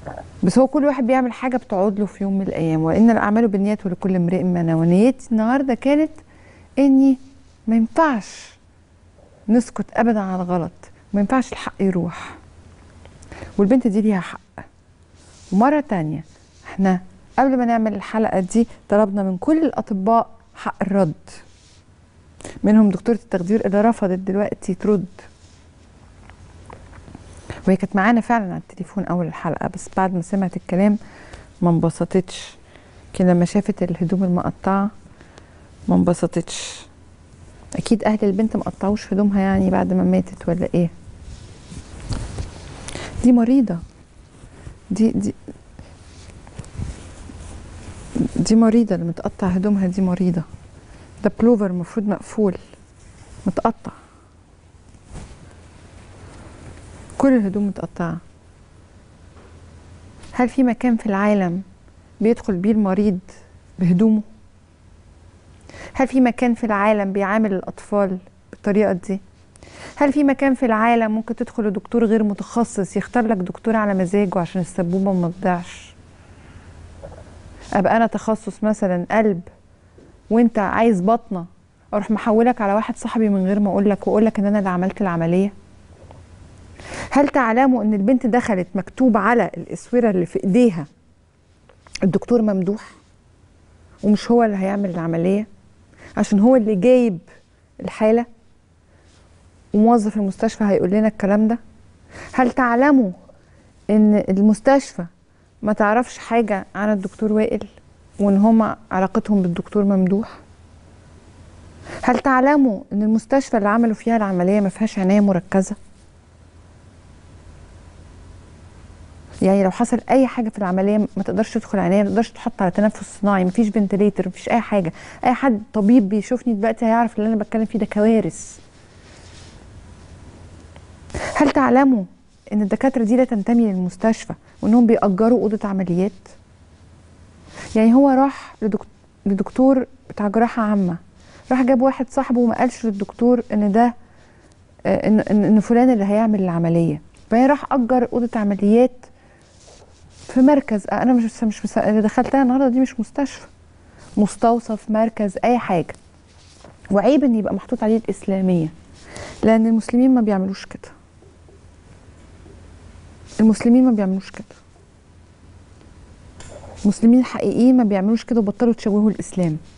بس هو كل واحد بيعمل حاجه بتقعد له في يوم من الايام، وان الاعمال بالنيات ولكل امرئ ما نوى. ونيتي النهارده كانت اني ما ينفعش نسكت ابدا على الغلط، ما ينفعش الحق يروح، والبنت دي ليها حق. ومره تانية احنا قبل ما نعمل الحلقه دي طلبنا من كل الاطباء حق الرد، منهم دكتوره التخدير اللي رفضت دلوقتي ترد، وهي كانت معانا فعلا على التليفون اول الحلقه، بس بعد ما سمعت الكلام ما انبسطتش كده، لما شافت الهدوم المقطعه ما انبسطتش. اكيد اهل البنت ما قطعوش هدومها يعني بعد ما ماتت ولا ايه؟ دي مريضه، دي مريضه اللي متقطع هدومها، دي مريضه. ده بلوفر المفروض مقفول متقطع، كل الهدوم متقطعه. هل في مكان في العالم بيدخل بيه المريض بهدومه؟ هل في مكان في العالم بيعامل الأطفال بالطريقة دي؟ هل في مكان في العالم ممكن تدخل لدكتور غير متخصص يختار لك دكتور على مزاجه عشان السبوبة ما تضيعش؟ أبقى أنا تخصص مثلا قلب وأنت عايز بطنة، أروح محولك على واحد صاحبي من غير ما أقولك، وأقولك إن أنا اللي عملت العملية؟ هل تعلموا إن البنت دخلت مكتوب على الإسورة اللي في إيديها الدكتور ممدوح، ومش هو اللي هيعمل العملية عشان هو اللي جايب الحالة، وموظف المستشفى هيقول لنا الكلام ده؟ هل تعلموا ان المستشفى ما تعرفش حاجة عن الدكتور وائل، وان هما علاقتهم بالدكتور ممدوح؟ هل تعلموا ان المستشفى اللي عملوا فيها العملية ما فيهاش عناية مركزة؟ يعني لو حصل اي حاجة في العملية ما تقدرش تدخل عناية، ما تقدرش تحط على تنفس صناعي، ما فيش فنتليتر، ما فيش اي حاجة. اي حد طبيب بيشوفني دلوقتي هيعرف اللي انا بتكلم فيه ده كوارث. هل تعلموا ان الدكاترة دي لا تنتمي للمستشفى، وانهم بيأجروا أوضة عمليات؟ يعني هو راح لدكتور بتاع جراحة عامة، راح جاب واحد صاحبه وما قالش للدكتور ان ده ان فلان اللي هيعمل العملية، فهي راح أجر أوضة عمليات في مركز. انا مش اللي دخلتها النهارده دي مش مستشفى، مستوصف، مركز، اي حاجة. وعيب ان يبقى محطوط عليه الإسلامية، لأن المسلمين ما بيعملوش كده. المسلمين ما بيعملوش كده، المسلمين الحقيقيين ما بيعملوش كده، وبطلوا تشوهوا الإسلام.